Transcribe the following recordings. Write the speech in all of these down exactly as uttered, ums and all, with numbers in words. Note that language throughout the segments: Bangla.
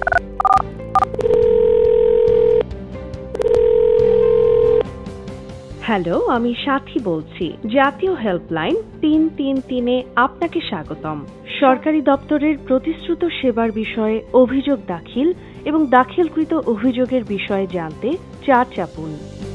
হ্যালো, আমি সাথী বলছি। জাতীয় হেল্পলাইন তিন তিন তিনে আপনাকে স্বাগতম। সরকারি দপ্তরের প্রতিশ্রুত সেবার বিষয়ে অভিযোগ দাখিল এবং দাখিলকৃত অভিযোগের বিষয়ে জানতে চার চাপুন।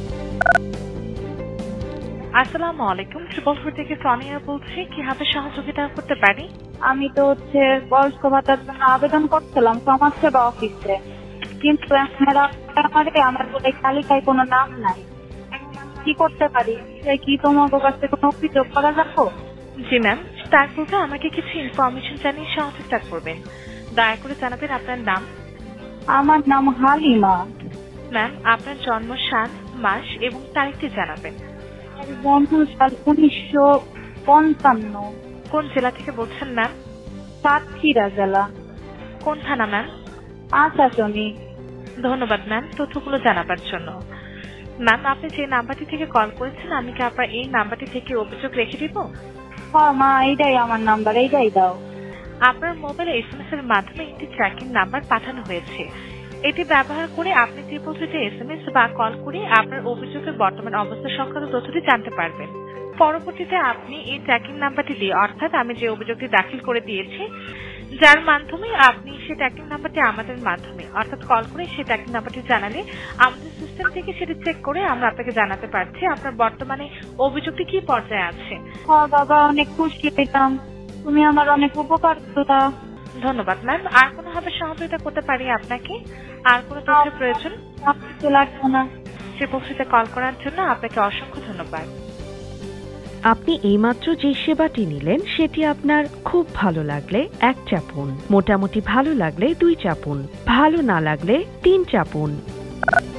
আসসালামু আলাইকুম, ট্রিপল ফোর থেকে সোনিয়া বলছি। কিভাবে সহযোগিতা করতে পারি? আমি তো হচ্ছে বয়স্ক ভাতার জন্য আবেদন করছিলাম সমাজ সেবা অফিসে, কিন্তু আমার বলে তালিকায় কোনো নাম নাই। কি করতে পারি? কি তোমার কাছে কোনো অভিযোগ করা যাবো? জি ম্যাম, তার পূর্বে আমাকে কিছু ইনফরমেশন জানিয়ে সহযোগিতা করবেন। দয়া করে জানাবেন আপনার নাম। আমার নাম হালিমা। ম্যাম, আপনার জন্ম সাল, মাস এবং তারিখটি জানাবেন। জন্ম সাল উনিশশো পঞ্চান্ন। কোন জেলা থেকে বলছেন ম্যাম? সাতক্ষীরা জেলা। কোন থানা ম্যাম? আশাশনি। ধন্যবাদ ম্যাম তথ্যগুলো জানাবার জন্য। ম্যাম, আপনি যে নাম্বারটি থেকে কল করেছেন, আমি কি আপনার এই নাম্বারটি থেকে অভিযোগ রেখে দিব? হ্যাঁ মা, এইটাই আমার নাম্বার, এইটাই দাও। আপনার মোবাইলে এস এম এস এর মাধ্যমে একটি ট্র্যাকিং নাম্বার পাঠানো হয়েছে। এটি ব্যবহার করে আপনি ট্রিপল থ্রিতে এস এম এস বা কল করে আপনার অভিযোগের বর্তমান অবস্থা সংক্রান্ত তথ্যটি জানতে পারবেন। পরবর্তীতে আপনি এই ট্র্যাকিং নাম্বারটি দিয়ে, অর্থাৎ আমি যে অভিযোগটি দাখিল করে দিয়েছি, যার মাধ্যমে আপনি সেই ট্র্যাকিং নাম্বারটি আমাদের মাধ্যমে অর্থাৎ কল করে সেই ট্র্যাকিং নাম্বারটি জানালে আমাদের সিস্টেম থেকে সেটি চেক করে আমরা আপনাকে জানাতে পারছি আপনার বর্তমানে অভিযোগটি কি পর্যায়ে আছে। হ্যাঁ বাবা, অনেক খুশি পেতাম, তুমি আমার অনেক উপকার করতা। ধন্যবাদ ম্যাম। আর কোনোভাবে সহযোগিতা করতে পারি আপনাকে? আর কোনো তথ্যের প্রয়োজন? লাগবে না। ট্রিপল থ্রিতে কল করার জন্য আপনাকে অসংখ্য ধন্যবাদ। আপনি এইমাত্র যে সেবাটি নিলেন সেটি আপনার খুব ভালো লাগলে এক চাপুন, মোটামুটি ভালো লাগলে দুই চাপুন, ভালো না লাগলে তিন চাপুন।